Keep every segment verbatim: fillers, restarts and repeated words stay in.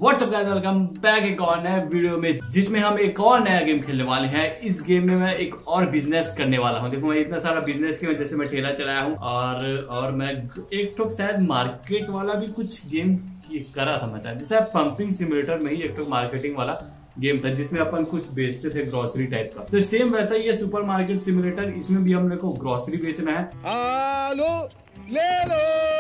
WhatsApp guys, welcome back एक और नए वीडियो में जिसमें हम एक और नया गेम खेलने वाले हैं। इस गेम में मैं एक और बिजनेस करने वाला हूं। देखो मैं इतना सारा बिजनेस किया, जैसे मैं ठेला चलाया हूं और और मैं एक तो शायद मार्केट वाला भी कुछ गेम करा था मैं शायद, जैसे पंपिंग सिमुलेटर में ही एक तो मार्केटिंग वाला गेम था जिसमें अपन कुछ बेचते थे ग्रोसरी टाइप का। तो सेम वैसा ही है सुपर मार्केट सिमुलेटर, इसमें भी हम लोग को ग्रोसरी बेचना है। आलो, ले लो।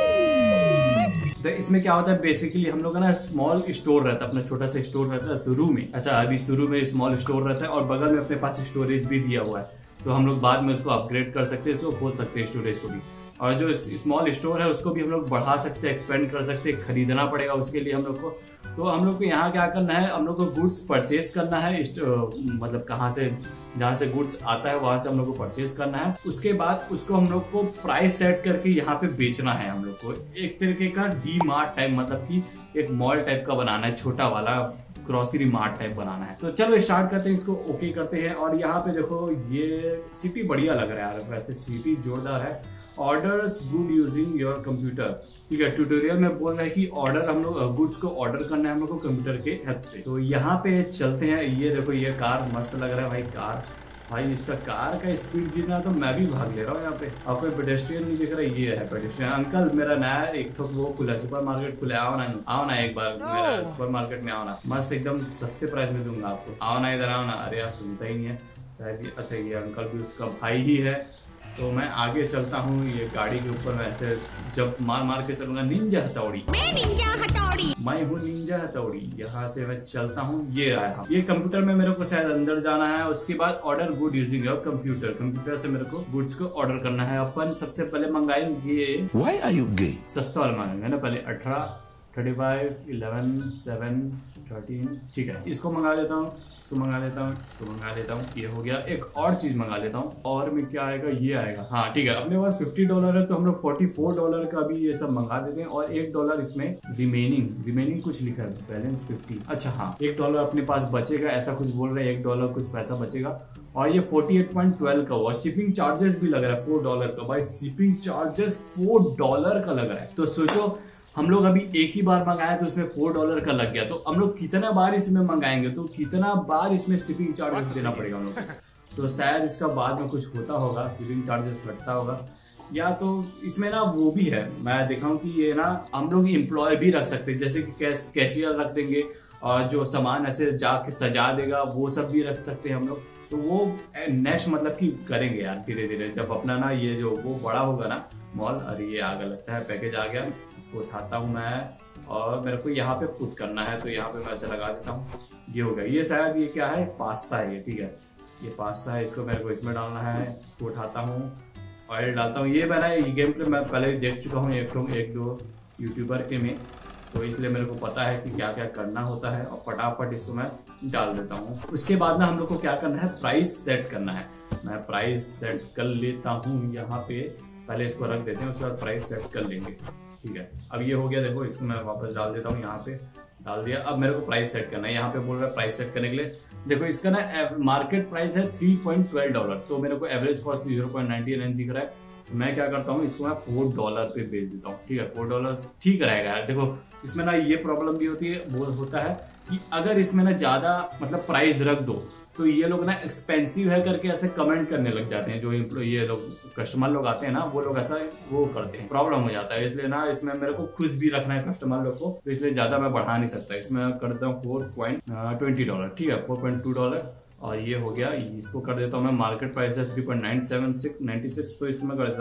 तो इसमें क्या होता है, बेसिकली हम लोग का ना स्मॉल स्टोर रहता है, अपना छोटा सा स्टोर रहता है शुरू में। ऐसा अभी शुरू में स्मॉल स्टोर रहता है और बगल में अपने पास स्टोरेज भी दिया हुआ है, तो हम लोग बाद में उसको अपग्रेड कर सकते हैं, इसको खोल सकते हैं स्टोरेज को भी। और जो स्मॉल स्टोर है उसको भी हम लोग बढ़ा सकते हैं, एक्सपेंड कर सकते हैं, खरीदना पड़ेगा उसके लिए हम लोग को। तो हम लोग को यहाँ क्या करना है, हम लोग को गुड्स परचेज करना है, मतलब कहाँ से जहाँ से गुड्स आता है वहां से हम लोग को परचेज करना है। उसके बाद उसको हम लोग को प्राइस सेट करके यहाँ पे बेचना है। हम लोग को एक तरीके का डी मार्ट टाइप, मतलब कि एक मॉल टाइप का बनाना है, छोटा वाला ग्रोसरी मार्ट टाइप बनाना है। तो चलो स्टार्ट करते हैं, इसको ओके करते हैं। और यहाँ पे देखो ये सिटी बढ़िया लग रहा है यार, वैसे सिटी जोरदार है। Orders good using your computer, ठीक है। ट्यूटोरियल में बोल रहा है कि ऑर्डर हम लोग गुड्स को ऑर्डर करना है हम लोग को कंप्यूटर के हेल्प से। तो यहाँ पे चलते हैं। ये देखो ये कार मस्त लग रहा है भाई, कार भाई इसका कार का स्पीड जितना तो मैं भी भाग ले रहा हूँ यहाँ पे। और कोई पेडेस्ट्रियन नहीं दिख रहा है, ये है पेडेस्ट्रियन। अंकल मेरा नया एक तो वो खुला सुपर मार्केट खुला, आओ ना आओ ना एक बार मेरा सुपर मार्केट में आओ ना, मस्त एकदम सस्ते प्राइस में दूंगा आपको, आओ ना इधर आओ ना। अरे यार सुनता ही नहीं है शायद। अच्छा ये अंकल भी उसका भाई ही है। तो मैं आगे चलता हूँ, ये गाड़ी के ऊपर मैं ऐसे जब मार मार के चलूंगा। निंजा हथौड़ी, मैं निंजा हथौड़ी, मैं हूँ निंजा हथौड़ी। यहाँ से मैं चलता हूँ, ये आया। ये कंप्यूटर में मेरे को शायद अंदर जाना है। उसके बाद order good using your computer, computer से मेरे को गुड्स को ऑर्डर करना है। अपन सबसे पहले मंगाएंगे, व्हाई आर यू गे, सस्ता वाला मंगाएंगे ना पहले। अठारह thirty five eleven seven thirteen, ठीक है इसको मंगा लेता हूँ, इसको मंगा लेता हूँ, इसको मंगा लेता हूँ। ये हो गया। एक और चीज मंगा लेता हूँ, और में क्या आएगा, ये आएगा। हाँ ठीक है, अपने पास फिफ्टी डॉलर है तो हम लोग फोर्टी फोर डॉलर का भी ये सब मंगा देते हैं। और एक डॉलर इसमें रिमेनिंग रिमेनिंग कुछ लिखा है, बैलेंस फिफ्टी। अच्छा हाँ, एक डॉलर अपने पास बचेगा, ऐसा कुछ बोल रहे हैं। एक डॉलर कुछ पैसा बचेगा और ये फोर्टी एट पॉइंट ट्वेल्व का हुआ। शिपिंग चार्जेस भी लग रहा है फोर डॉलर का। भाई शिपिंग चार्जेस फोर डॉलर का लग रहा है। तो सोचो हम लोग अभी एक ही बार मंगाया तो उसमें फोर डॉलर का लग गया, तो हम लोग कितना बार इसमें मंगाएंगे तो कितना बार इसमें शिपिंग चार्जेस देना पड़ेगा हम लोग को। तो शायद इसका बाद में कुछ होता होगा, शिपिंग चार्जेस घटता होगा। या तो इसमें ना वो भी है, मैं देखा हूँ कि ये ना हम लोग एम्प्लॉय भी रख सकते हैं, जैसे कि कैश कैशियर रख देंगे और जो सामान ऐसे जाके सजा देगा वो सब भी रख सकते हैं हम लोग। तो वो नेक्स्ट मतलब कि करेंगे यार धीरे धीरे, जब अपना ना ये जो वो बड़ा होगा ना मॉल। अरे ये आगे लगता है, पैकेज आ गया, इसको उठाता हूँ मैं और मेरे को यहाँ पे पुट करना है, तो यहाँ पे मैं ऐसे लगा देता हूँ। ये हो गया। ये शायद ये क्या है, पास्ता है ये, ठीक है ये पास्ता है, इसको मेरे को इसमें डालना है। इसको उठाता हूँ, ऑयल डालता हूँ। ये मैंने ये गेम पे मैं पहले देख चुका हूँ एक एक दो यूट्यूबर के में, तो इसलिए मेरे को पता है कि क्या क्या करना होता है और फटाफट इसको मैं डाल देता हूँ। उसके बाद ना हम लोग को क्या करना है, प्राइस सेट करना है। मैं प्राइस सेट कर लेता हूँ यहाँ पे, पहले इसको रख देते हैं, उसके बाद प्राइस सेट कर लेंगे, ठीक है। अब ये हो गया, देखो इसको मैं वापस डाल देता हूँ, यहाँ पे डाल दिया। अब मेरे को प्राइस सेट करना है, यहाँ पे बोल रहा है प्राइस सेट करने के लिए। देखो इसका ना मार्केट प्राइस है थ्री पॉइंट ट्वेल्व डॉलर, तो मेरे को average cost zero point ninety nine दिख रहा है। तो मैं क्या करता हूँ, इसको मैं फोर डॉलर पे बेच देता हूँ, ठीक है। फोर डॉलर ठीक रहेगा यार। देखो इसमें ना ये प्रॉब्लम भी होती है, वो होता है कि अगर इसमें ना ज्यादा मतलब प्राइस रख दो तो ये लोग ना एक्सपेंसिव है करके ऐसे कमेंट करने लग जाते हैं। जो ये लोग कस्टमर लोग आते हैं ना, वो लोग ऐसा वो करते हैं, प्रॉब्लम हो जाता है। इसलिए ना इसमें मेरे को खुश भी रखना है कस्टमर लोग को, तो इसलिए ज्यादा मैं बढ़ा नहीं सकता। इसमें कर देता हूँ फोर पॉइंट ट्वेंटी डॉलर, ठीक है फोर पॉइंट टू डॉलर। और ये हो गया, इसको कर देता हूँ मैं। मार्केट प्राइस है three point nine seven six ninety six, तो इसमें कर देता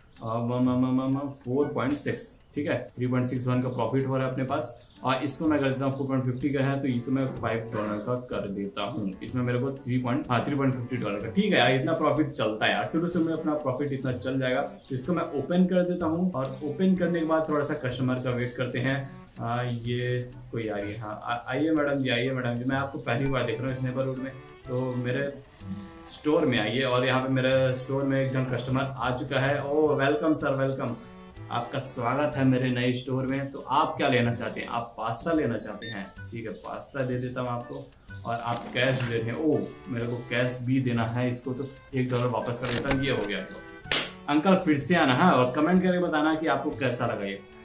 हूँ फोर पॉइंट सिक्स, ठीक है। थ्री पॉइंट सिक्स वन का प्रॉफिट हो रहा है अपने पास। और इसको मैं कर देता हूँ फोर पॉइंट फिफ्टी का है, तो इसमें मैं फाइव डॉलर का कर देता हूँ। इसमें मेरे को थ्री पॉइंट हाँ थ्री पॉइंट फिफ्टी डॉलर का, ठीक है यार इतना प्रॉफिट चलता है यार, शुरू शुरू में अपना प्रॉफिट इतना चल जाएगा। तो इसको मैं ओपन कर देता हूँ और ओपन करने के बाद थोड़ा सा कस्टमर का वेट करते हैं। आ, ये कोई आ रही है, हाँ आइए मैडम जी, आइए मैडम जी, मैं आपको पहली बार देख रहा हूँ स्नेपरवुड में, तो मेरे स्टोर में आइए। और यहाँ पे मेरे स्टोर में एक जन कस्टमर आ चुका है। ओ वेलकम सर, वेलकम, आपका स्वागत है मेरे नए स्टोर में। तो आप क्या लेना चाहते हैं, आप पास्ता लेना चाहते हैं, ठीक है पास्ता दे देता हूँ आपको। और आप कैश दे रहे हैं, ओ मेरे को कैश भी देना है इसको, तो एक डॉलर वापस कर देता हूँ। ये हो गया। तो अंकल फिर से आना है और कमेंट करके बताना कि आपको कैसा लगा ये।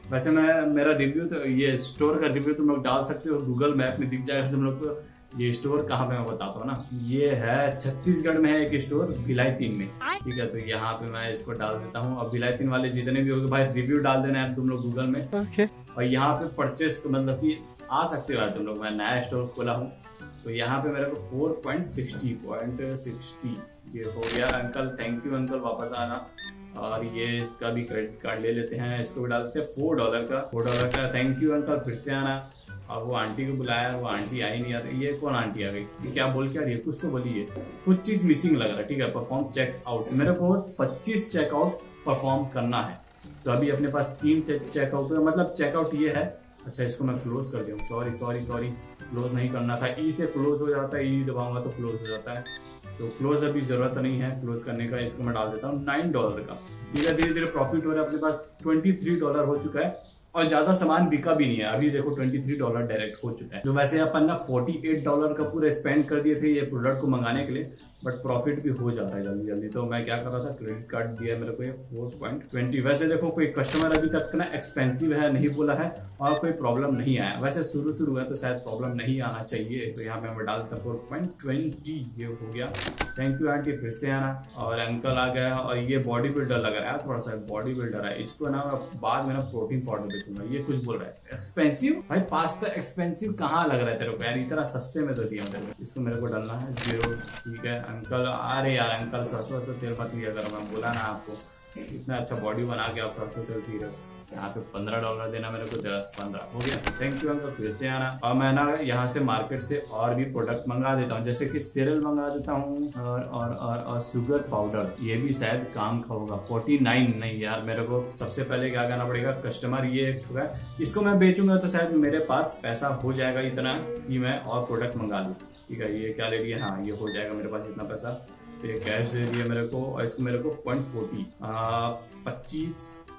वैसे मैं मेरा रिव्यू तो ये स्टोर का रिव्यू तुम लोग डाल सकते हो, गूगल मैप में दिख जाएगा तुम लोग को। ये स्टोर कहाँ पे मैं बताता हूँ ना, ये है छत्तीसगढ़ में है एक स्टोर भिलाई तीन में, ठीक है। तो यहाँ पे मैं इसको डाल देता हूँ। और भिलाई तीन वाले जितने भी होंगे भाई रिव्यू डाल देना है तुम लोग गूगल में। okay. और यहाँ पे परचेस मतलब कि आ सकते हो यार तुम लोग। मैं नया स्टोर खोला हूँ तो यहाँ पे मेरे को four point sixty point sixty ये हो गया। अंकल थैंक यू अंकल, वापस आना। और ये इसका भी क्रेडिट कार्ड ले लेते हैं, इसको भी डाल देते हैं फोर डॉलर का फोर डॉलर का थैंक यू अंकल, फिर से आना। और वो आंटी को बुलाया, वो आंटी आई नहीं आती। ये कौन आंटी आ गई, ये क्या बोल के आ रही है, कुछ तो बोलिए, कुछ चीज मिसिंग लग रहा है, ठीक है। परफॉर्म चेक आउट से मेरे को पच्चीस चेकआउट परफॉर्म करना है। तो अभी अपने पास तीन चेकआउट है, मतलब चेकआउट ये है। अच्छा इसको मैं क्लोज कर दूँ, सॉरी सॉरी सॉरी क्लोज नहीं करना था। ई से क्लोज हो जाता है, ई दबाऊंगा तो क्लोज हो जाता है। तो क्लोज अभी जरूरत नहीं है क्लोज करने का। इसको मैं डाल देता हूँ नाइन डॉलर का। धीरे धीरे धीरे प्रॉफिट हो रहा है, अपने पास ट्वेंटी थ्री डॉलर हो चुका है और ज्यादा सामान बिका भी नहीं है। अभी देखो तेईस डॉलर डायरेक्ट हो चुका है। तो वैसे अपन ना अड़तालीस डॉलर का पूरा स्पेंड कर दिए थे ये प्रोडक्ट को मंगाने के लिए, बट प्रॉफिट भी हो जा रहा है जल्दी जल्दी। तो मैं क्या कर रहा था, क्रेडिट कार्ड दिया मेरे को ये फोर पॉइंट ट्वेंटी। वैसे देखो कोई कस्टमर अभी तक ना एक्सपेंसिव है नहीं बोला है और कोई प्रॉब्लम नहीं आया। वैसे शुरू शुरू है तो शायद प्रॉब्लम नहीं आना चाहिए। तो यहाँ पे मैं डाल देता हूँ फोर पॉइंट ट्वेंटी, ये हो गया। थैंक यू आंटी, फिर से आना। और अंकल आ गया। और ये बॉडी बिल्डर लग रहा है, थोड़ा सा बॉडी बिल्डर है। इसको ना बाद में ना प्रोटीन पाउडर बेचूंगा। ये कुछ बोल रहा है एक्सपेंसिव, भाई पास्ता एक्सपेंसिव कहाँ लग रहा है तेरे को यार, इतना सस्ते में तो दिया तेरे को। इसको मेरे को डालना है जीरो, ठीक है। अंकल अरे यार अंकल सरसों से तेल मत लिया करो, मैं बोला ना आपको, इतना अच्छा बॉडी बना के आप सरसों तेल पी रहे हो। यहाँ पे पंद्रह डॉलर देना मेरे को, दस पंद्रह हो गया। थैंक यू अंकल, फिर से आना। और मैं ना यहाँ से मार्केट से और भी प्रोडक्ट मंगा देता हूँ, जैसे कि सीरियल मंगा देता हूँ और और और और शुगर पाउडर, ये भी शायद काम का होगा। फोर्टी नाइन नहीं यार, मेरे को सबसे पहले क्या करना पड़ेगा, कस्टमर ये एक ठुका है, इसको मैं बेचूंगा तो शायद मेरे पास पैसा हो जाएगा इतना कि मैं और प्रोडक्ट मंगा लूँ, ठीक है। ये क्या ले लिया, हाँ ये हो जाएगा मेरे पास इतना पैसा। तो ये कैश दे दिया मेरे को और इसको मेरे को पॉइंट फोर्टी पच्चीस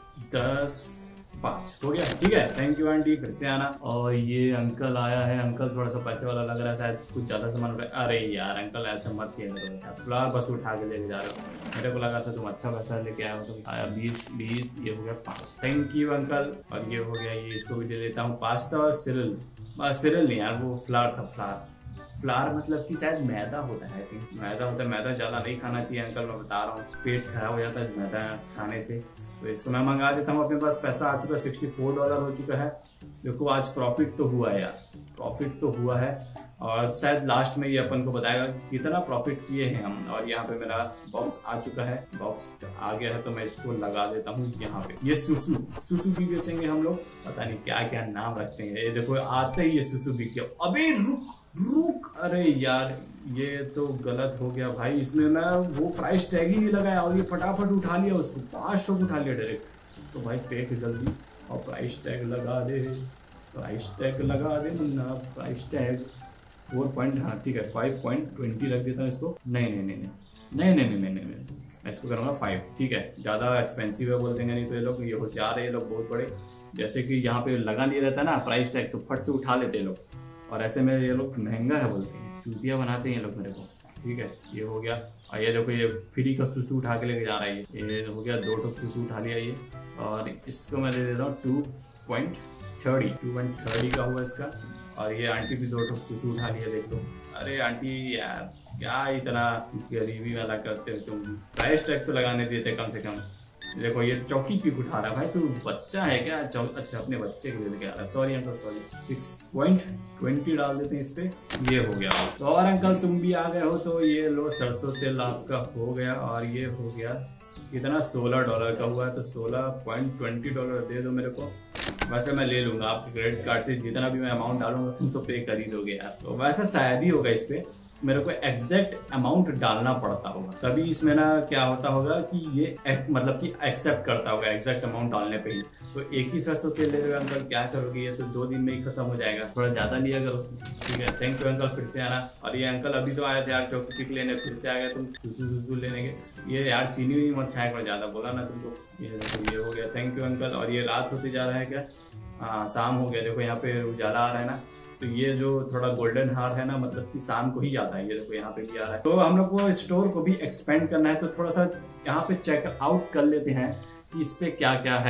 दस पाँच हो गया, ठीक है। थैंक यू आंटी, फिर से आना। और ये अंकल आया है, अंकल थोड़ा सा पैसे वाला लग रहा है, शायद कुछ ज्यादा सामान। अरे यार अंकल ऐसा मत किया करो, फ्लावर बस उठा के लेके जा रहे हो। मेरे को लगा था तुम अच्छा पैसा लेके आए हो। तो आया बीस बीस, ये हो गया पाँच। Thank you uncle. और ये हो गया, ये इसको भी ले लेता हूँ। पास्ता और सीरियल, सीरियल नहीं यार वो फ्लावर था, फ्लावर फ्लावर मतलब कि शायद मैदा होता है, मैदा होता है। मैदा ज़्यादा नहीं खाना चाहिए अंकल, मैं बता रहा हूँ, पेट खराब हो जाता है मैदा खाने से। तो इसको मैं मंगा देता हूँ। अपने पास पैसा आ चुका है, सिक्सटी फोर डॉलर हो चुका है। देखो आज प्रॉफिट तो हुआ है यार, प्रॉफिट तो हुआ है। और शायद लास्ट में ये अपन को बताएगा कितना प्रॉफिट किए हैं हम। और यहाँ पे मेरा बॉक्स आ चुका है, बॉक्स आ गया है तो मैं इसको लगा देता हूँ यहाँ पे। ये सुसु सुसु भी बेचेंगे हम लोग, पता नहीं क्या क्या नाम रखते हैं। ये देखो आते ही ये सुसु भी किया। अबे रुक रुक, अरे यार ये तो गलत हो गया भाई, इसमें मैं वो प्राइस टैग ही नहीं लगाया और ये फटाफट उठा लिया, उसको पाँच सौ उठा लिया डायरेक्ट। इसको भाई फेंक जल्दी और प्राइस टैग लगा दे, प्राइस टैग लगा दे ना, प्राइस टैग फोर पॉइंट, हाँ ठीक है फाइव पॉइंट ट्वेंटी रख देता हूँ इसको। नहीं नहीं नहीं नहीं नहीं नहीं नहीं नहीं नहीं मैं इसको करूँगा फाइव, ठीक है। ज़्यादा एक्सपेंसिव है बोल देंगे नहीं तो ये लोग, ये होशियार है ये लोग बहुत बड़े। जैसे कि यहाँ पे लगा नहीं रहता ना प्राइस टैग तो फट से उठा लेते हैं लोग, और ऐसे में ये लोग महंगा है बोलते हैं, चूतिया बनाते हैं ये लोग मेरे को, ठीक है। ये हो गया। और ये देखो ये फ्री का सुसु उठा के लेके जा रहा है, ये ये हो गया, दो टोक सुसु उठा लिया ये। और इसको मैं दे देता हूँ two point thirty two point thirty का हुआ इसका। और ये आंटी भी दो टोक सुसु उठा लिया, देख लो। अरे आंटी यार क्या इतना गरीबी वाला करते हो तुम, प्राइस टैग तो लगाने देते कम से कम। देखो ये चौकी क्यों उठा रहा है भाई, तू बच्चा है क्या? अच्छा अपने बच्चे के लिए लेके आ रहा है, sorry uncle sorry. Six point twenty डाल देते हैं इस पे, ये हो गया। तो और अंकल तुम भी आ गए हो तो ये लो सरसों तेल आपका हो गया। और ये हो गया कितना, सोलह डॉलर का हुआ है, तो सोलह पॉइंट ट्वेंटी डॉलर दे दो मेरे को। वैसे मैं ले लूंगा आपके क्रेडिट कार्ड से, जितना भी मैं अमाउंट डालूंगा तुम तो पे कर ही दोगे यार। तो वैसा शायद ही होगा इस पे, मेरे को एग्जैक्ट अमाउंट डालना पड़ता होगा तभी इसमें ना क्या होता होगा कि ये एक, मतलब कि एक्सेप्ट करता होगा एग्जैक्ट अमाउंट डालने पे ही। तो एक ही सरसों तेल ले रहे हो अंकल, क्या करोगे, ये तो दो दिन में ही खत्म हो जाएगा, थोड़ा ज्यादा लिया करो, ठीक है। थैंक यू अंकल, फिर से आना। और ये अंकल अभी तो आए थे यार चौकी टिक लेने, फिर से आ गया तुम सुसु सुसु लेने के। ये यार चीनी भी मत खाया करो ज्यादा, बोला ना तुमको। ये ये हो गया, थैंक यू अंकल। और ये रात होते जा रहा है क्या, हाँ शाम हो गया। देखो यहाँ पे उजाला आ रहा है ना, तो ये जो थोड़ा गोल्डन हार है ना, मतलब कि शाम को ही आता है। ये देखो यहाँ पे भी आ रहा है। तो हम लोग को स्टोर को भी एक्सपेंड करना है, तो थोड़ा सा यहाँ पे चेक आउट कर लेते हैं कि इस पे क्या क्या है।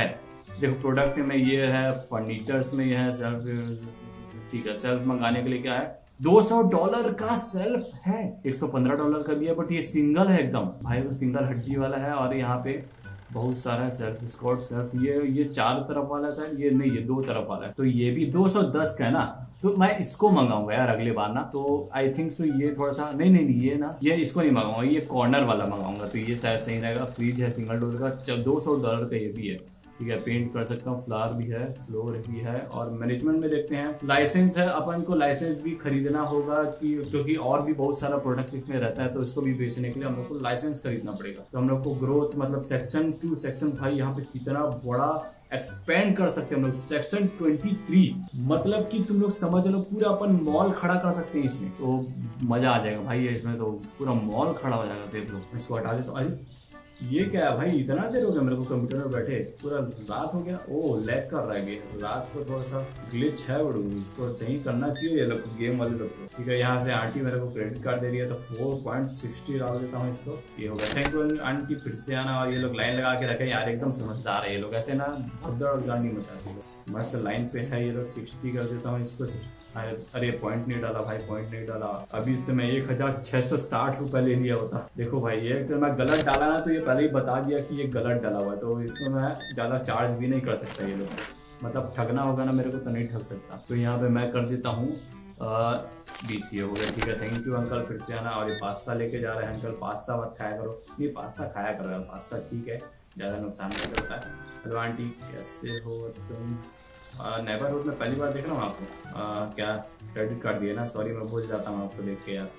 देखो प्रोडक्ट में ये है, फर्नीचर्स में ये है सेल्फ, ठीक है। सेल्फ मंगाने के लिए क्या है, दो सौ डॉलर का सेल्फ है, एक सौ पंद्रह डॉलर का भी है, बट ये सिंगल है एकदम भाई, वो सिंगल हड्डी वाला है। और यहाँ पे बहुत सारा सेल्फ स्कॉट सेल्फ, ये ये चार तरफ वाला है, ये नहीं, ये दो तरफ वाला है, तो ये भी दो सौ दस का है ना, तो मैं इसको मंगाऊंगा यार अगले बार ना। तो आई थिंक सो ये थोड़ा सा नहीं नहीं ये ना, ये इसको नहीं मंगाऊंगा, ये कॉर्नर वाला मंगाऊंगा, तो ये शायद सही रहेगा। फ्रिज है सिंगल डोर का, दो सौ डॉलर का ये भी है, ठीक है। पेंट कर सकता हूँ, फ्लावर भी है, फ्लोर भी है। और मैनेजमेंट में देखते हैं, लाइसेंस है, अपन को लाइसेंस भी खरीदना होगा कि क्योंकि और भी बहुत सारा प्रोडक्ट इसमें रहता है, तो इसको भी बेचने के लिए हम लोग को लाइसेंस खरीदना पड़ेगा। तो हम लोग को ग्रोथ मतलब सेक्शन टू सेक्शन फाइव यहाँ पे कितना बड़ा एक्सपेंड कर सकते हैं हम लोग। सेक्शन तेईस मतलब कि तुम लोग समझ लो पूरा अपन मॉल खड़ा कर सकते हैं इसमें, तो मजा आ जाएगा भाई इसमें, तो पूरा मॉल खड़ा हो जाएगा। देख लो, इसको हटा दे। तो अरे ये क्या है भाई, इतना देर हो गया मेरे को कंप्यूटर में बैठे, पूरा रात हो गया। ओ लैग कर रहा है, रात को थोड़ा सा ग्लिच है बड़ू, इसको सही करना चाहिए ये लोग, गेम वाले लोग को। ठीक है, यहाँ से आंटी मेरे को क्रेडिट कार्ड दे रही है, तो फोर पॉइंट सिक्सटी डाल देता हूँ इसको। ये हो गया, थैंक यू आंटी, फिर से आना। और ये लोग लाइन लगा के रखे यार, एकदम समझदार है ये लोग, ऐसे ना भगदड़ और गांडी मचाते लोग। मस्त लाइन पे है ये लोग, सिक्सटी कर देता हूँ इसको। अरे पॉइंट नहीं डाला भाई, पॉइंट नहीं डाला। अभी से मैं एक हजार छह सौ साठ रुपए ले लिया होता। देखो भाई, ये तो मैं गलत डाला ना, तो ये पहले ही बता दिया कि ये गलत डाला हुआ है, तो इसमें मैं ज्यादा चार्ज भी नहीं कर सकता। ये लोग मतलब ठगना होगा ना मेरे को, तो नहीं ठग सकता। तो यहाँ पे मैं कर देता हूँ बीस। ये हो गया, ठीक है, थैंक यू अंकल, फिर से आना। और ये पास्ता लेके जा रहे हैं अंकल, पास्ता मत खाया करो। नहीं पास्ता खाया करो यार, पास्ता ठीक है, ज़्यादा नुकसान नहीं करता है। हेलो आंटी, कैसे हो तुम? नेबरहुड में पहली बार देख रहा हूँ आपको। आ, क्या क्रेडिट कार्ड दिया ना, सॉरी मैं भूल जाता हूँ आपको देख के यार।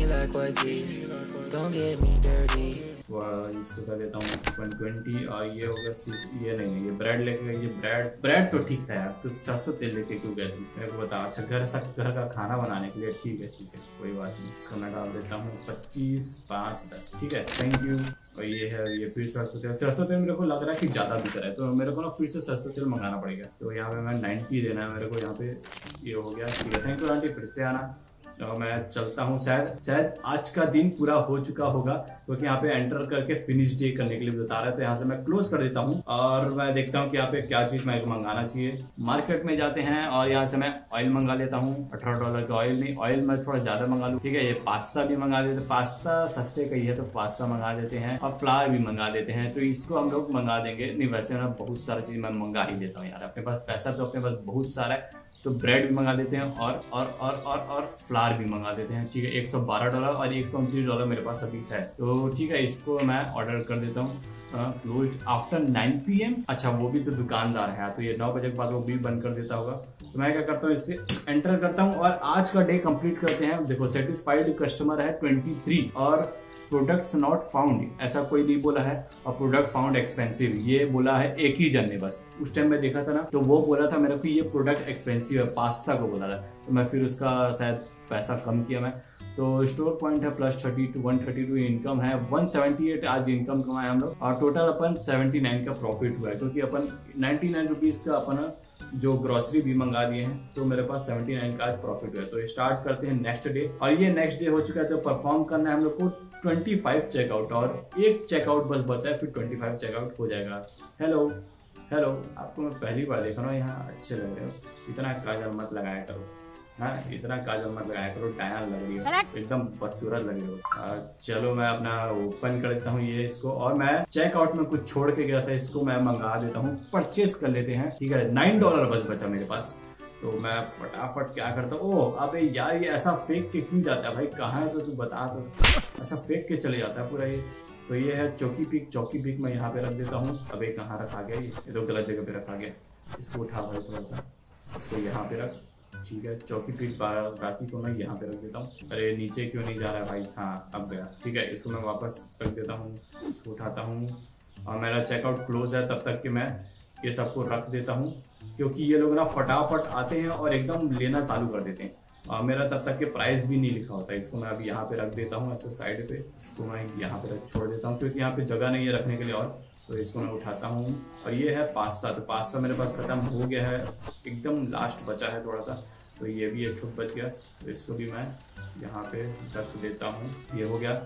इसको कर देता हूँ वन ट्वेंटी। और ये होगा, ये नहीं है, ये ब्रेड लेके गई। ये ब्रेड ब्रेड तो ठीक था यार, तो सरसों तेल लेके क्यों गए थे मेरे को बता। अच्छा घर सब घर का खाना बनाने के लिए, ठीक है ठीक है कोई बात नहीं। इसको मैं डाल देता हूँ पच्चीस पाँच दस, ठीक है, थैंक यू। और ये है, ये फिर सरसों तेल। सरसों तेल मेरे को लग रहा है कि ज़्यादा बिक रहा है, तो मेरे को ना फिर से सरसों तेल मंगाना पड़ेगा। तो यहाँ पे मैं नाइन्टी देना है मेरे को, यहाँ पे ये हो गया, ठीक है, थैंक यू आंटी, फिर से आना। तो मैं चलता हूँ, शायद शायद आज का दिन पूरा हो चुका होगा, क्योंकि तो यहाँ पे एंटर करके फिनिश डे करने के लिए बता रहा है। तो यहाँ से मैं क्लोज कर देता हूँ और मैं देखता हूँ कि यहाँ पे क्या चीज मैं मंगाना चाहिए। मार्केट में जाते हैं और यहाँ से मैं ऑयल मंगा लेता हूँ। अठारह डॉलर का ऑयल नहीं, ऑयल मैं थोड़ा ज्यादा मंगा लूँ, ठीक है। ये पास्ता भी मंगा देते, पास्ता सस्ते का ही है तो पास्ता मंगा देते हैं, और फ्लावर भी मंगा देते हैं, तो इसको हम लोग मंगा देंगे। नहीं वैसे ना बहुत सारी चीज मैं मंगा ही देता हूँ यार, अपने पास पैसा तो अपने पास बहुत सारा है, तो ब्रेड भी मंगा देते हैं और और और और और फ्लावर भी मंगा देते हैं, ठीक है। एक सौ बारह डॉलर और एक सौ उनतीस डॉलर मेरे पास अभी है, तो ठीक है, इसको मैं ऑर्डर कर देता हूँ। Closed after nine P M. अच्छा वो भी तो दुकानदार है, तो ये नौ बजे के बाद वो भी बंद कर देता होगा। तो मैं क्या करता हूँ, इससे एंटर करता हूँ और आज का डे कंप्लीट करते हैं। देखो सेटिस्फाइड कस्टमर है तेईस और प्रोडक्ट्स नॉट फाउंड ऐसा कोई नहीं बोला है, और प्रोडक्ट फाउंड एक्सपेंसिव ये बोला है एक ही जन ने बस। उस टाइम मैं देखा था ना, तो वो बोला था मेरे को ये प्रोडक्ट एक्सपेंसिव है, पास्ता को बोला था, तो मैं फिर उसका शायद पैसा कम किया मैं। तो स्टोर पॉइंट है plus thirty two one thirty two, income है वन सेवेंटी एट आज इनकम कमाया हम लोग, और टोटल अपन सेवेंटी नाइन का प्रॉफिट हुआ है, क्योंकि अपन नाइन्टी नाइन रुपीज का अपन जो ग्रोसरी भी मंगा दिए हैं, तो मेरे पास सेवेंटी नाइन का आज प्रॉफिट हुआ है। तो स्टार्ट करते हैं नेक्स्ट डे, और ये नेक्स्ट डे हो चुका है, तो परफॉर्म करना है हम लोग को पच्चीस चेकआउट, और एक चेकआउट बस बचा है, फिर पच्चीस चेकआउट हो जाएगा। हेलो हेलो, आपको मैं पहली बार देख रहा हूँ यहाँ, अच्छे लग रहे हो, इतना काजल मत लगाया करो, हाँ इतना काजल मत लगाया करो, डायन लग रही हो, एकदम बदसूरत लग रही हो। चलो मैं अपना ओपन कर देता हूँ ये इसको, और मैं चेकआउट में कुछ छोड़ के गया था, इसको मैं मंगा देता हूँ, परचेस कर लेते हैं, ठीक है। नाइन डॉलर बस बचा मेरे पास, तो मैं फटाफट क्या करता हूँ, ओह अबे यार ये ऐसा फेंक के क्यों जाता है भाई, कहाँ है तो तू बता, तो ऐसा फेंक के चले जाता है पूरा ये। तो ये है चौकी पिक, चौकी पिक मैं यहाँ पे रख देता हूँ। अबे कहाँ रखा गया, ये तो गलत जगह पे रखा गया, इसको उठा भाई थोड़ा सा, इसको यहाँ पे रख, ठीक है। चौकी पिक बाकी को मैं यहाँ पे रख देता हूँ। अरे नीचे क्यों नहीं जा रहा है भाई, हाँ अब गया, ठीक है। इसको मैं वापस रख देता हूँ, इसको उठाता हूँ, और मेरा चेकआउट क्लोज है, तब तक कि मैं ये सबको रख देता हूँ, क्योंकि ये लोग ना फटाफट आते हैं और एकदम लेना चालू कर देते हैं, और मेरा तब तक के प्राइस भी नहीं लिखा होता है। इसको मैं अभी यहाँ पे रख देता हूँ ऐसे साइड पे, इसको मैं यहाँ पे रख छोड़ देता हूँ, क्योंकि यहाँ पे जगह नहीं है रखने के लिए, और तो इसको मैं उठाता हूँ। और ये है पास्ता, तो पास्ता मेरे पास खत्म हो गया है, एकदम लास्ट बचा है थोड़ा सा, तो ये भी एक छुप बच गया, तो इसको भी मैं यहाँ पे रख देता हूँ। ये हो गया,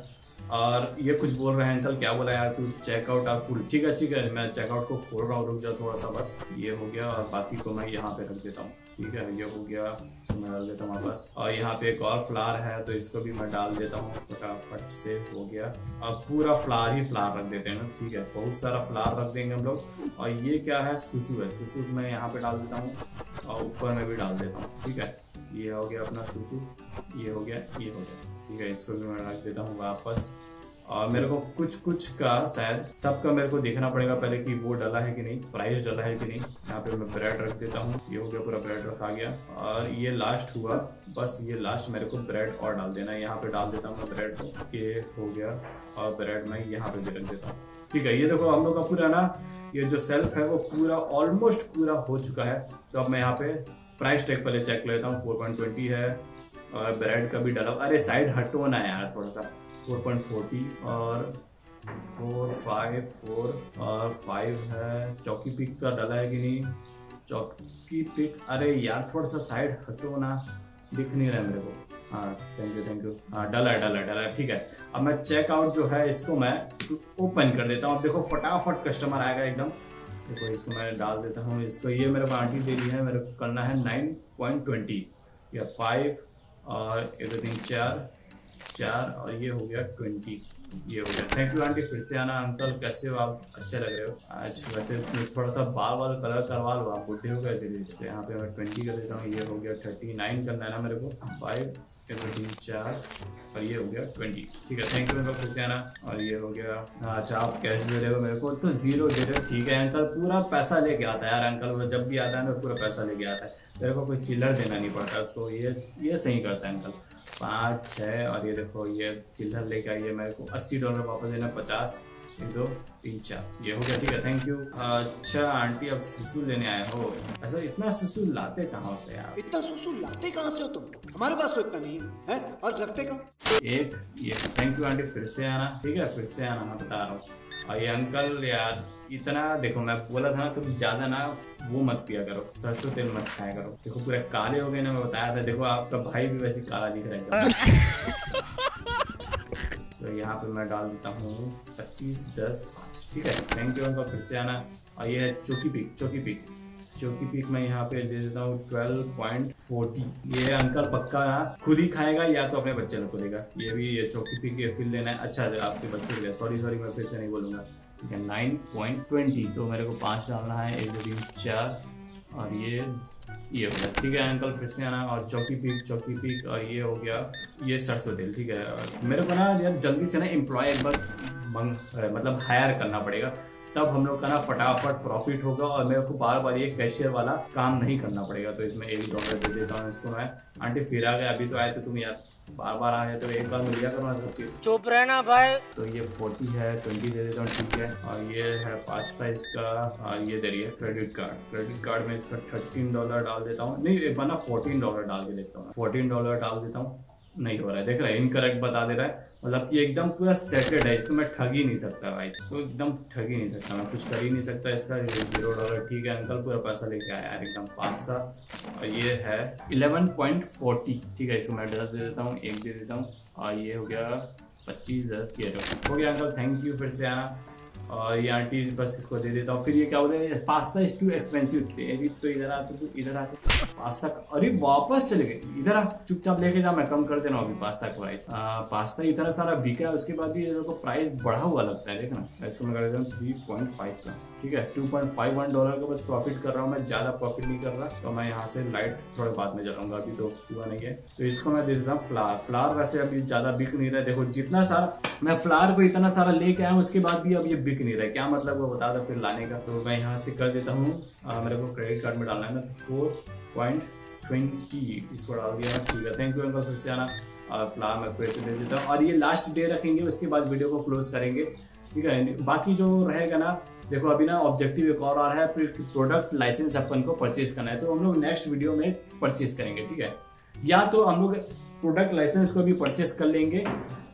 और ये कुछ बोल रहे हैं अंकल, क्या बोला यार तू, चेकआउट आर फुल। ठीक है ठीक है, मैं चेकआउट को खोल रहा हूँ, रुक जाओ थोड़ा सा बस। ये हो गया और बाकी को मैं यहाँ पे रख देता हूँ। ठीक है, ये हो गया, तो मैं डाल देता हूँ वापस। और यहाँ पे एक और फ्लावर है तो इसको भी मैं डाल देता हूँ फटाफट से। हो गया, अब पूरा फ्लावर ही फ्लावर रख देते हैं ना। ठीक है, बहुत सारा फ्लावर रख देंगे हम लोग। और ये क्या है, सुसु है, सुसु मैं यहाँ पे डाल देता हूँ और ऊपर में भी डाल देता हूँ। ठीक है, ये हो गया अपना सुसु, ये हो गया, ये हो गया। ठीक है, इसको भी मैं रख देता हूँ वापस। और मेरे को कुछ कुछ का शायद सबका मेरे को देखना पड़ेगा पहले कि वो डला है कि नहीं, प्राइस डला है कि नहीं। यहाँ पे मैं ब्रेड रख देता हूँ, ये हो गया, पूरा ब्रेड रखा गया। और ये लास्ट हुआ, बस ये लास्ट मेरे को ब्रेड और डाल देना है। यहाँ पे डाल देता हूँ मैं ब्रेड को, ये हो गया। और ब्रेड मैं यहाँ पे भी रख देता हूँ। ठीक है, ये देखो हम लोग का पूरा ना ये जो सेल्फ है वो पूरा ऑलमोस्ट पूरा हो चुका है। तो अब मैं यहाँ पे प्राइस टैग पहले चेक लेता हूँ, फोर पॉइंट ट्वेंटी है। और ब्रेड का भी डाला, अरे साइड हटो ना यार थोड़ा सा, फोर पॉइंट फोर्टी और फोर फाइव फोर और फाइव है। चौकी पिक का डाला है कि नहीं, चौकी पिक, अरे यार थोड़ा सा साइड हटो ना, दिख नहीं रहा है मेरे को। हाँ थैंक यू थैंक यू, हाँ डला है डला है डला है। ठीक है, अब मैं चेकआउट जो है इसको मैं ओपन कर देता हूँ। अब देखो फटाफट कस्टमर आएगा एकदम। देखो इसको मैं डाल देता हूँ, इसको ये मेरे को आंटी दे दी है, मेरे को करना है नाइन पॉइंट ट्वेंटी या फाइव और एक दो तीन चार चार और ये हो गया ट्वेंटी, ये हो गया। थैंक यू आंटी, फिर से आना। अंकल कैसे हो आप, अच्छे लग रहे हो आज। वैसे थोड़ा सा बाल वाल कलर करवा लो, आप बुढ़े हो गए धीरे धीरे। यहाँ पे मैं ट्वेंटी कर देता हूँ, ये हो गया थर्टी नाइन करना है ना मेरे को, फाइव एक दो तीन चार और ये हो गया ट्वेंटी। ठीक है, थैंक यू अंकल, फिर से आना। और ये हो गया, अच्छा आप कैश दे रहे हो मेरे को तो जीरो दे रहे हो। ठीक है अंकल, पूरा पैसा लेके आता है यार अंकल, वो जब भी आता है ना पूरा पैसा लेके आता है, मेरे को कोई चिल्लर देना नहीं पड़ता उसको। ये ये सही करता है अंकल। पाँच छः और ये देखो ये चिल्लर लेके आइए, मेरे को अस्सी डॉलर वापस देना, पचास एक दो तीन चार, ये हो गया। ठीक है, थैंक यू। अच्छा आंटी अब सुसु लेने आए हो, ऐसा इतना सुसु लाते कहाँ से यार, इतना सुसु लाते कहाँ से हो तुम, हमारे पास तो इतना नहीं है, है? और रखते कहाँ। एक ये, थैंक यू आंटी, फिर से आना। ठीक है, फिर से आना, मैं बता रहा हूँ। और ये अंकल यार इतना देखो, मैं बोला था ना तुम ज्यादा ना वो मत पिया करो, सरसों तेल मत खाया करो। देखो पूरे काले हो गए ना, मैं बताया था। देखो आपका भाई भी वैसे काला दिख रहा है। तो यहाँ पे मैं डाल देता हूँ पच्चीस दस पाँच। ठीक है, थैंक यू अंकल, फिर से आना। और ये है चौकी पिक, चौकी पिक चौकी पिक मैं यहाँ पे दे देता हूँ ट्वेल्व पॉइंट फोर्टी। ये अंकल पक्का खुद ही खाएगा या तो अपने बच्चे को देगा। ये भी ये चौकी पिक ये फिल लेना है। अच्छा आपके बच्चे को, सॉरी सॉरी मैं फिर से नहीं बोलूँगा। ठीक है, नाइन पॉइंट ट्वेंटी, तो मेरे को पाँच डालना है, एक दो तीन चार और ये ये हो गया। ठीक है अंकल, फिर से आना। और चौकी पिक चौकी पिक और ये हो गया ये सरसों तेल। ठीक है, मेरे को ना यार जल्दी से ना एम्प्लॉय एक बार मंग मतलब हायर करना पड़ेगा, तब हम लोग का ना फटाफट प्रॉफिट होगा और मेरे को बार बार ये कैशियर वाला काम नहीं करना पड़ेगा। तो इसमें एक डॉलर दे देता हूँ इसको मैं। आंटी फिर आ गए, अभी तो आए थे तुम यार, बार बार आ गए तो एक बार मिल लिया करो ना सब चीज। चुप रहना भाई। तो ये फोर्टी है, ट्वेंटी दे देता हूँ। ठीक है, और ये है पास्ता इसका, और ये दे रही है क्रेडिट कार्ड। क्रेडिट कार्ड में इसका थर्टीन डॉलर डाल देता हूँ, नहीं एक बार ना फोर्टीन डॉलर डाल के देखता हूँ। फोर्टीन डॉलर डाल देता हूँ, नहीं हो रहा है, देख रहा है इनकरेक्ट बता दे रहा है। मतलब कि एकदम पूरा सेटेड है, इसको मैं ठग ही नहीं सकता भाई, इसको एकदम ठग ही नहीं सकता, मैं कुछ कर ही नहीं सकता इसका। Zero dollar. ठीक है अंकल, पूरा पैसा लेके आया यार एकदम पास्ता। और ये है इलेवन पॉइंट फोर्टी। ठीक है, इसको मैं दस दे देता हूँ, एक दे देता हूँ और ये हो गया पच्चीस दस, ये हो गया अंकल, थैंक यू, फिर से आना। और ये आंटी बस इसको दे देता हूँ। फिर ये क्या बोल रहे हैं, पास्ता इज टू एक्सपेंसिव। तेरी तो इधर आते तो इधर आते पास्ता, अरे वापस चले गए, इधर आ चुपचाप लेके जा, मैं कम कर देना अभी पास्ता का प्राइस। पास्ता इतना सारा बिका है, उसके बाद भी ये को प्राइस बढ़ा हुआ लगता है, देखना। इसको मैं कर देता हूँ थ्री पॉइंट फाइव का। ठीक है, two point five one dollar का बस प्रॉफिट कर रहा हूँ मैं, ज्यादा प्रॉफिट नहीं कर रहा। तो मैं यहाँ से लाइट थोड़े बाद में जलाऊंगा, अभी तो हुआ नहीं है। तो इसको मैं दे देता हूँ फ्लावर। फ्लावर वैसे अभी ज्यादा बिक नहीं रहा है, देखो जितना सारा मैं फ्लावर को इतना सारा लेके आया हूँ उसके बाद भी अब ये बिक नहीं रहा है, क्या मतलब वो बता दो फिर लाने का। तो मैं यहाँ से कर देता हूँ, मेरे को क्रेडिट कार्ड में डालना है ना फोर पॉइंट ट्वेंटी, इसको डाल दिया। ठीक है, थैंक यू अंकल, फिर से आना। और फ्लावर मैं फिर से दे देता हूँ और ये लास्ट डे रखेंगे, उसके बाद वीडियो को क्लोज करेंगे। ठीक है, बाकी जो रहेगा ना, देखो अभी ना ऑब्जेक्टिव एक और आ रहा है, फिर प्रोडक्ट लाइसेंस अपन को परचेज करना है, तो हम लोग नेक्स्ट वीडियो में परचेज करेंगे। ठीक है, या तो हम लोग प्रोडक्ट लाइसेंस को भी परचेज कर लेंगे,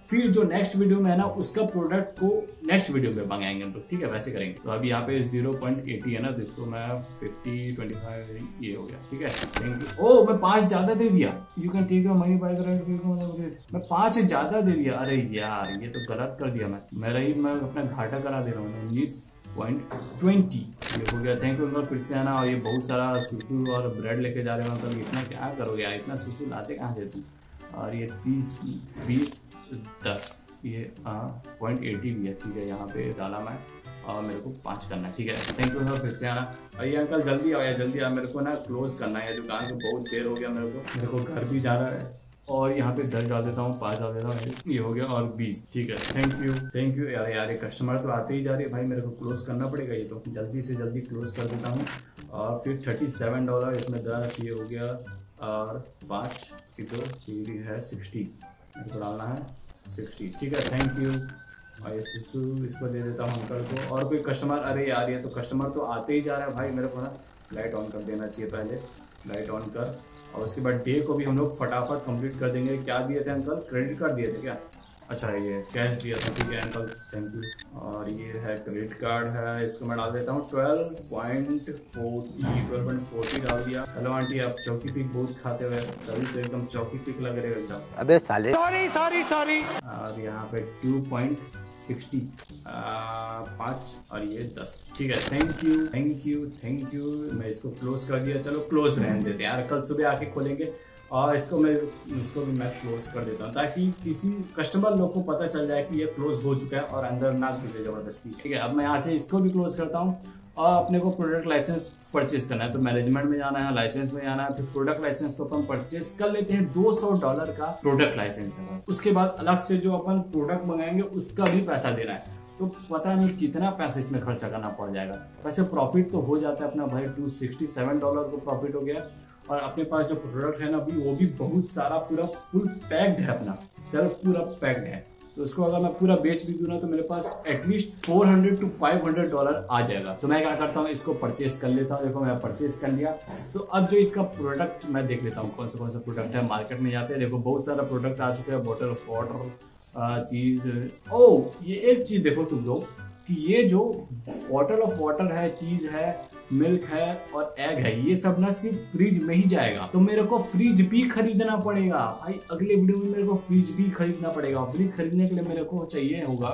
फिर जो नेक्स्ट वीडियो में है ना उसका प्रोडक्ट को नेक्स्ट वीडियो में मंगाएंगे हम लोग, ठीक है, वैसे करेंगे। तो अभी यहाँ पे जीरो पॉइंट एटी है ना, तो इसको मैं फिफ्टी ट्वेंटी फाइव ये हो गया, ठीक है, थैंक यू। ओ मैं पाँच ज्यादा दे दिया, you can take your money bye मैं पाँच ज्यादा दे दिया, अरे यार ये तो गलत कर दिया मैं, मेरा ही मैं अपना घाटा करा दे रहा हूँ। उन्नीस पॉइंट ट्वेंटी ये हो गया, थैंक यू अंकल। फिर से आना, और ये बहुत सारा सुसु और ब्रेड लेके जा रहे हो अंकल, इतना क्या करोगे यार, इतना सुसु लाते कहाँ से तुम। और ये तीस बीस दस ये पॉइंट एटी भी है, ठीक है, यहाँ पे डाला मैं और मेरे को पाँच करना है, ठीक है, थैंक यू अंकल। फिर से आना, और ये अंकल जल्दी आओ यार, जल्दी आ, मेरे को ना क्लोज करना है दुकान को, बहुत देर हो गया मेरे को, मेरे को घर भी जाना है। और यहाँ पे दस डाल देता हूँ, पाँच डाल देता हूँ, ये हो गया, और बीस, ठीक है, थैंक यू थैंक यू। यार यार कस्टमर तो आते ही जा रहे हैं भाई, मेरे को क्लोज करना पड़ेगा, ये तो जल्दी से जल्दी क्लोज कर देता हूँ। और फिर थर्टी सेवन डॉलर इसमें दस, ये हो गया, और पाँच की तो सीढ़ी है सिक्सटी, मेरे को डालना है सिक्सटी, ठीक है, थैंक यू। और ये सिसु इसको दे देता हूँ अंकल को। और कोई कस्टमर, अरे यार ये तो कस्टमर तो आते ही जा रहा है भाई, मेरे को ना लाइट ऑन कर देना चाहिए, पहले लाइट ऑन कर, और उसके बाद डे को भी हम लोग फटाफट कंप्लीट कर देंगे। क्या दिए थे अंकल, क्रेडिट कार्ड दिए थे क्या, अच्छा ये कैश दिया था, ठीक है अंकल, थैंक यू। और ये है क्रेडिट कार्ड है, इसको मैं डाल देता हूँ twelve point forty twelve point forty डाल दिया। हेलो आंटी, आप चौकी पिक बहुत खाते हुए, तभी तो एकदम चौकी पिक लग रहे हो एकदम, अबे साले, सॉरी सॉरी सॉरी। और यहाँ पे टू पॉइंट सिक्सटी पाँच, और ये दस, ठीक है, thank you thank you thank you. मैं इसको क्लोज कर दिया, चलो क्लोज रहने देते हैं यार, कल सुबह आके खोलेंगे। और इसको मैं इसको भी मैं क्लोज कर देता हूँ, ताकि किसी कस्टमर लोग को पता चल जाए कि ये क्लोज हो चुका है और अंदर ना घुसे जबरदस्ती, ठीक है। अब मैं यहाँ से इसको भी क्लोज करता हूँ। और अपने को प्रोडक्ट लाइसेंस परचेज करना है, तो मैनेजमेंट में जाना है, लाइसेंस में जाना है, फिर प्रोडक्ट लाइसेंस को अपन परचेज कर लेते हैं। दो सौ डॉलर का प्रोडक्ट लाइसेंस है बस। उसके बाद अलग से जो अपन प्रोडक्ट मंगाएंगे उसका भी पैसा देना है, तो पता नहीं कितना पैसा इसमें खर्चा करना पड़ जाएगा। वैसे प्रॉफिट तो हो जाता है अपना भाई, टू सिक्सटी सेवन डॉलर को प्रॉफिट हो गया। और अपने पास जो प्रोडक्ट है ना अभी, वो भी बहुत सारा पूरा फुल पैक्ड है, अपना सेल्फ पूरा पैक्ड है। तो उसको अगर मैं पूरा बेच भी दूँ ना, तो मेरे पास at least four hundred two five hundred dollar आ जाएगा। तो मैं क्या करता हूँ, इसको परचेस कर लेता हूँ। देखो मैं परचेस कर लिया। तो अब जो इसका प्रोडक्ट मैं देख लेता हूँ कौन सा कौन सा प्रोडक्ट है। मार्केट में जाते हैं, देखो बहुत सारा प्रोडक्ट आ चुके हैं, बॉटल ऑफ वाटर चीज। ओ ये एक चीज देखो तुम लोग कि ये जो बॉटल ऑफ वाटर है, चीज है, मिल्क है और एग है, ये सब ना सिर्फ फ्रिज में ही जाएगा। तो मेरे को फ्रिज भी खरीदना पड़ेगा भाई, अगले वीडियो में मेरे को फ्रिज भी खरीदना पड़ेगा। फ्रिज खरीदने के लिए मेरे को चाहिए होगा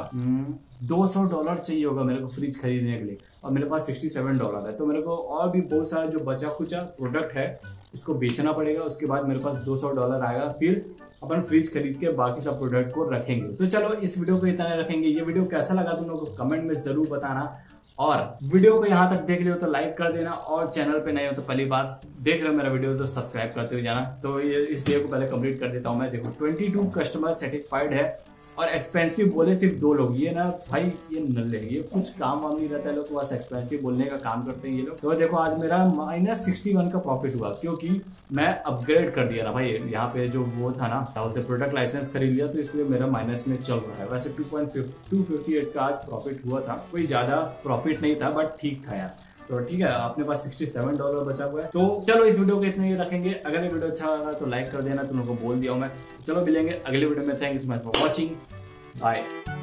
दो सौ डॉलर चाहिए होगा मेरे को फ्रिज खरीदने के लिए, और मेरे पास सिक्सटी सेवन डॉलर है। तो मेरे को और भी बहुत सारा जो बचा कुचा प्रोडक्ट है उसको बेचना पड़ेगा। उसके बाद मेरे पास दो सौ डॉलर आएगा, फिर अपन फ्रिज खरीद के बाकी सब प्रोडक्ट को रखेंगे। तो चलो इस वीडियो को इतना रखेंगे। ये वीडियो कैसा लगा तुम लोगों को कमेंट में जरूर बताना, और वीडियो को यहाँ तक देख लियो तो लाइक कर देना, और चैनल पे नए हो तो पहली बार देख रहे हो मेरा वीडियो तो सब्सक्राइब करते हुए जाना। तो ये इस डे को पहले कंप्लीट कर देता हूँ मैं। देखो बाईस कस्टमर सेटिस्फाइड है, और एक्सपेंसिव बोले सिर्फ दो लोग। ये ना भाई ये नल्ले, ये कुछ काम वाम नहीं रहता है, लोग बस एक्सपेंसिव बोलने का काम करते हैं ये लोग। तो देखो आज मेरा माइनस सिक्सटी वन का प्रॉफिट हुआ, क्योंकि मैं अपग्रेड कर दिया ना भाई। यहाँ पे जो वो था ना बोलते प्रोडक्ट लाइसेंस खरीद लिया, तो इसलिए मेरा माइनस में चल रहा है। वैसे two point two fifty eight का आज प्रॉफिट हुआ था, कोई ज्यादा प्रॉफिट नहीं था बट ठीक था यार। तो ठीक है, अपने पास सिक्सटी सेवन डॉलर बचा हुआ है। तो चलो इस वीडियो को इतना ही रखेंगे। अगर ये वीडियो अच्छा लगा तो लाइक कर देना, तुम लोगों को बोल दिया हूँ मैं। चलो मिलेंगे अगले वीडियो में। Thank you so much for watching, bye.